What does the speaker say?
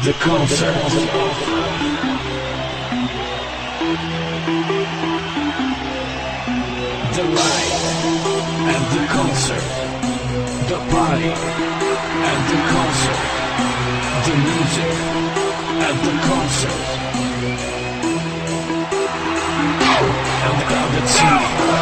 The concert. The light and the concert. The party and the concert. The music and the concert. And the crowded city.